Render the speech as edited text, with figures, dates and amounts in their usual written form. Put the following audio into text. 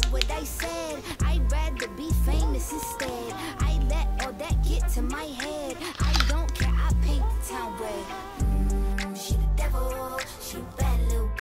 what I said. I'd rather be famous instead. I let all that get to my head.